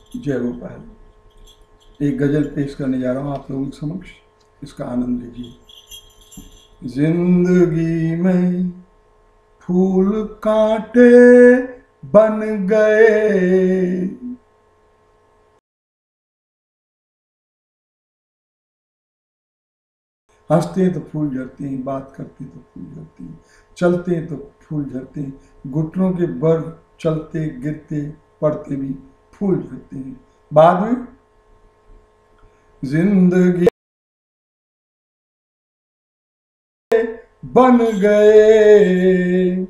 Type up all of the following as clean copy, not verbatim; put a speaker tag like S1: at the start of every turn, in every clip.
S1: जय गोपाल। एक गजल पेश करने जा रहा हूँ आप लोगों के समक्ष, इसका आनंद लीजिए। जिंदगी में फूल कांटे बन गए, हंसते हैं तो फूल झड़ते हैं, बात करते हैं तो फूल झड़ते हैं, चलते हैं तो फूल झड़ते हैं, घुटनों के बल चलते गिरते पड़ते भी फूल झड़ते हैं। बाद में जिंदगी बन गए,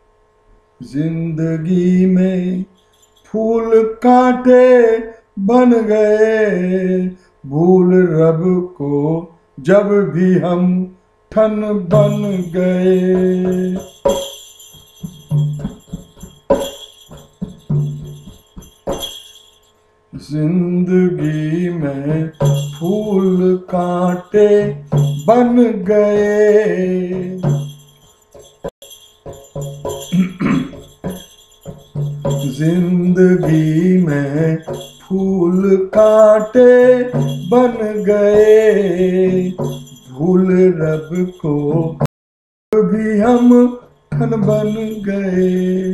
S1: जिंदगी में फूल कांटे बन गए, भूल रब को जब भी हम ठन बन गए। जिंदगी में फूल कांटे बन गए, जिंदगी में फूल कांटे बन गए, भूल रब को भी हम ठन बन गए।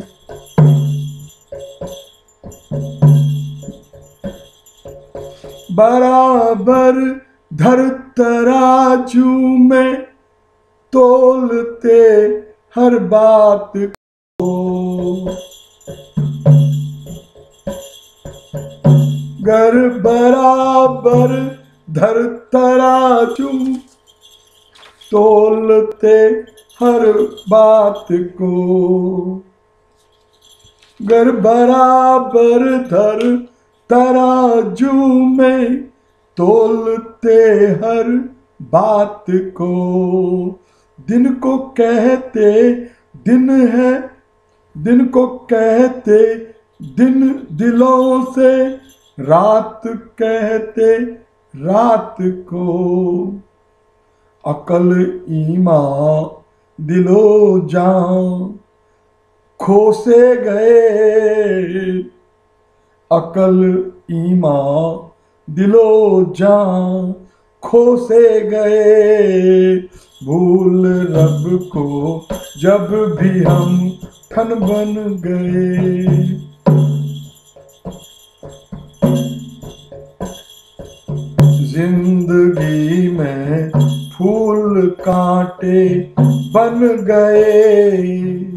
S1: बराबर धर तराजू में तोलते हर बात को, गर बराबर धर तराजू तोलते हर बात को, गर बराबर धर तराजू में तोलते हर बात को, दिन को कहते दिन है, दिन को कहते दिन दिलों से, रात कहते रात को, अकल ईमान दिलो जान खो से गए, अकल ईमान दिलो जान खो से गए, भूल रब को जब भी हम ठन बन गए। जिंदगी में फूल कांटे बन गए,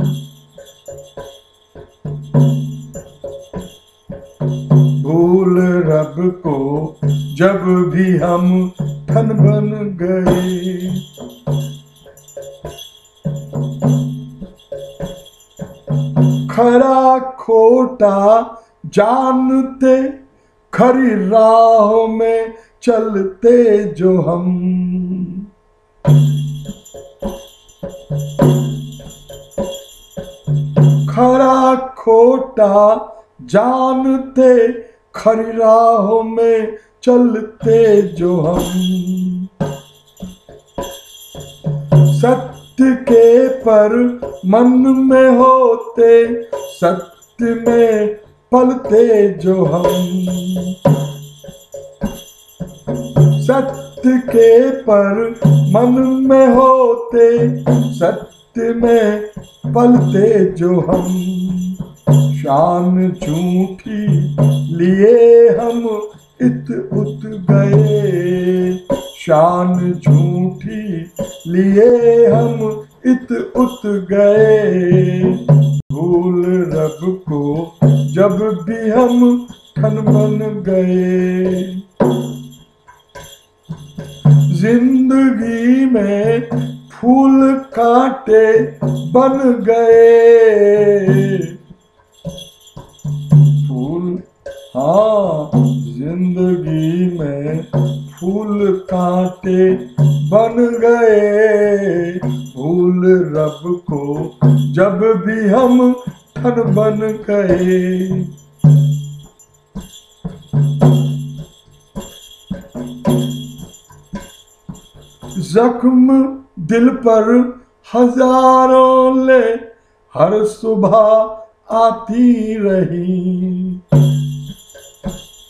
S1: भूल रब को जब भी हम ठन बन गए। खरा खोटा जानते खरी राह में चलते जो हम, खरा खोटा जानते खरी राह में चलते जो हम, सत्य के पर मन में होते सत्य में पलते जो हम, सत्य के पर मन में होते सत्य में पलते जो हम, शान झूठी लिए हम इत उत गए, शान झूठी लिए हम इत उत गए, भूल रब को जब भी हम ठन बन गए। जिंदगी में फूल कांटे बन गए, फूल हाँ जिंदगी में फूल कांटे बन गए, भूल रब को जब भी हम ठन बन गए। जख्म दिल पर हजारों ले हर सुबह आती रही,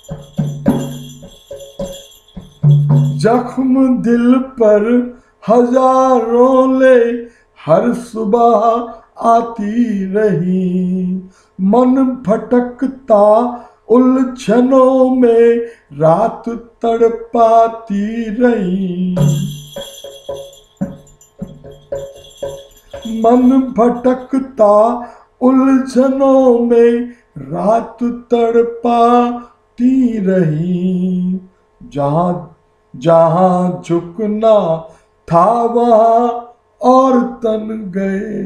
S1: जख्म दिल पर हजारों ले हर सुबह आती रही। मन भटकता उलझनों में रात तड़पाती रही। मन भटकता उलझनों में रात तड़पाती रही। जहां जहां झुकना था वहां और तन गए।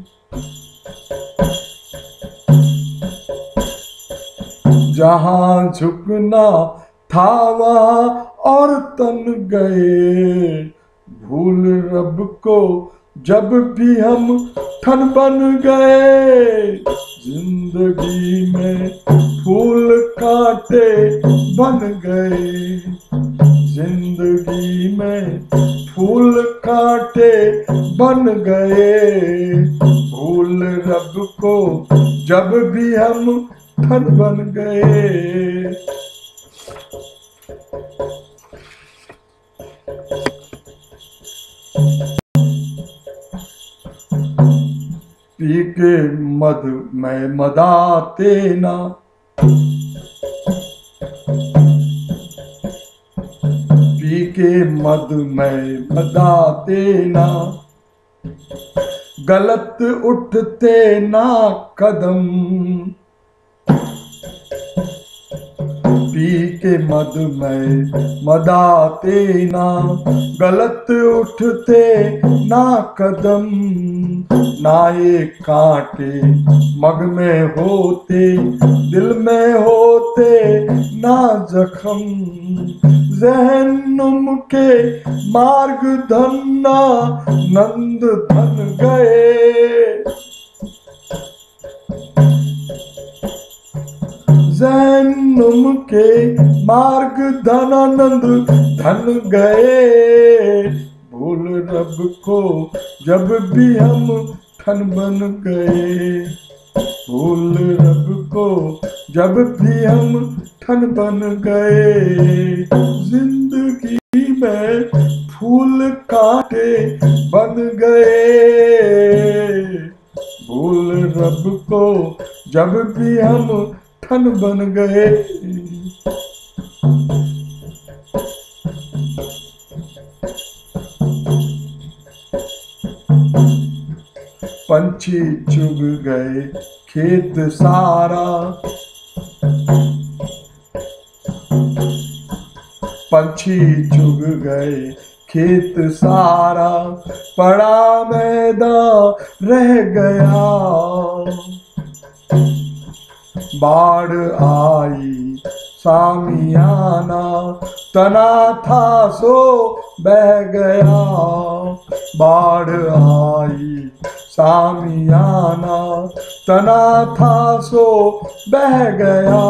S1: जहां झुकना था वहां और तन गए। भूल रब को जब भी हम ठन बन गए। जिंदगी में फूल कांटे बन गए। जिंदगी में फूल कांटे बन गए। भूल रब को जब भी हम ठन बन गए। पी के मद मैं मदाते ना। पी के मद मैं मदाते ना। गलत उठते ना कदम। पी के मद में मदाते ना। गलत उठते ना कदम। ना ये कांटे मग में होते दिल में होते ना जख्म। जहन्नुम के मार्ग धन्ना नंद धन गए। जहन्नुम के मार्ग धनानंद धन गए। भूल रब को जब भी हम ठन बन गए। भूल रब को जब भी हम ठन बन गए। जिंदगी में फूल कांटे बन गए। भूल रब को जब भी हम ठन बन गए। पंछी चुग गए खेत सारा। पंछी चुग गए खेत सारा। पड़ा मैदान रह गया। बाढ़ आई सामियाना तना था सो बह गया। बाढ़ आई सामियाना तना था सो बह गया।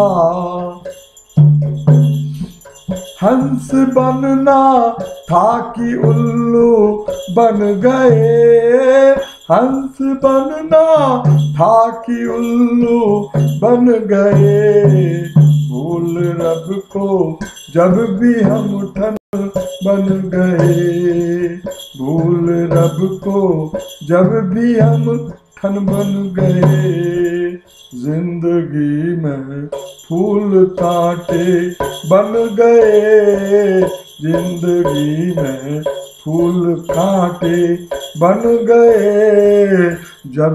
S1: हंस बनना था कि उल्लू बन गए। हंस बनना था कि उल्लू बन गए। भूल रब को जब भी हम ठन बन गए। भूल रब को जब भी हम ठन बन गए। जिंदगी में फूल कांटे बन गए। जिंदगी में फूल कांटे बन गए। जब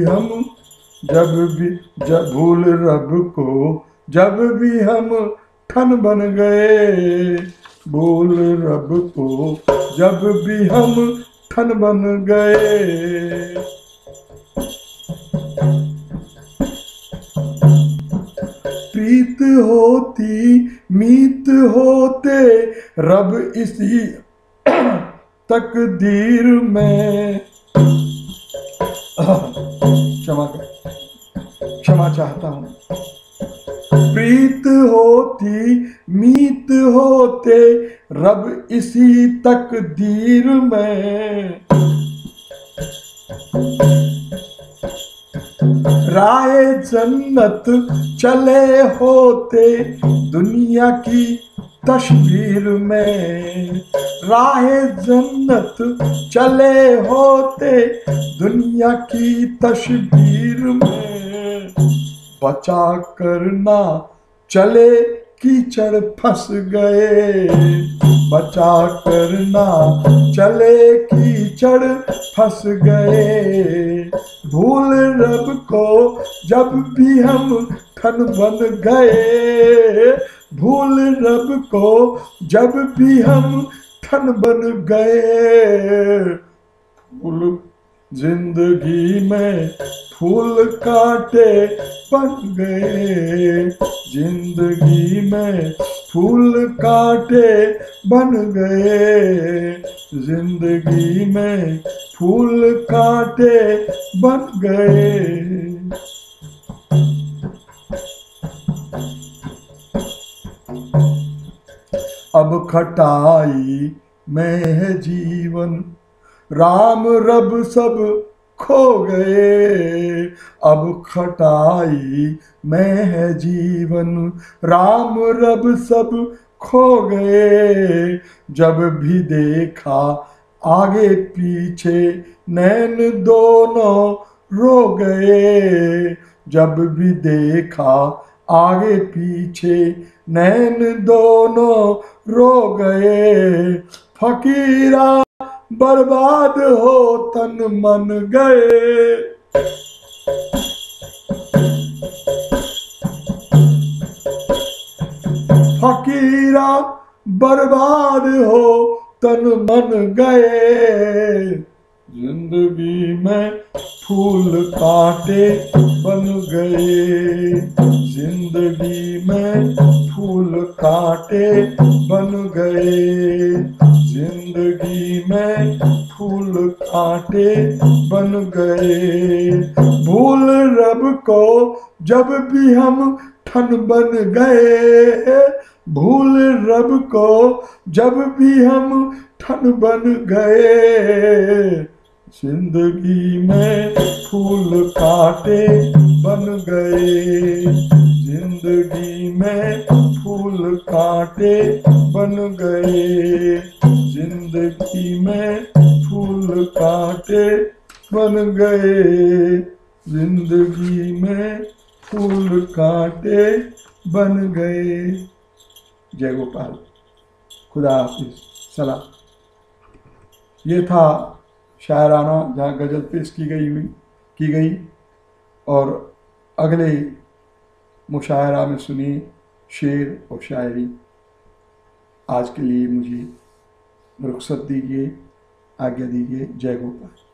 S1: भूल रब को जब भी हम ठन बन गए। भूल रब को जब भी हम ठन बन गए। प्रीत होती मीत होते रब इसी तकदीर में। क्षमा चाहता हूँ। प्रीत होती मीत होते रब इसी तकदीर में। राहे जन्नत चले होते दुनिया की तस्वीर में, राहे जन्नत चले होते दुनिया की तस्वीर में। बचा करना चले कीचड़ फंस गए, बचा करना चले कीचड़ फंस गए। भूल रब को जब भी हम ठन बन गए, भूल रब को जब भी हम ठन बन गए। फूल जिंदगी में फूल कांटे बन गए, जिंदगी में फूल कांटे बन गए, जिंदगी में फूल कांटे बन गए। अब खटाई में है जीवन, राम रब सब खो गए। अब खटाई में है जीवन, राम रब सब खो गए। जब भी देखा आगे पीछे नैन दोनों रो गए, जब भी देखा आगे पीछे नैन दोनों रो गए। फकीरा बर्बाद हो तन मन गए, फकीरा बर्बाद हो तन मन गए। जिंदगी में फूल कांटे बन गए, जिंदगी में फूल कांटे बन गए, जिंदगी में फूल कांटे बन गए। भूल रब को जब भी हम ठन बन गए, भूल रब को जब भी हम ठन बन गए। जिंदगी में फूल कांटे बन गए, जिंदगी में फूल कांटे बन गए, जिंदगी में फूल कांटे बन गए, जिंदगी में फूल कांटे बन गए। जय गोपाल। खुदा हाफिज। सलाम। ये था शायराना जहाँ गजल पेश की गई और अगले मुशायरा में सुनिए शेर और शायरी। आज के लिए मुझे रुखसत दीजिए, आज्ञा दीजिए। जय गोपाल।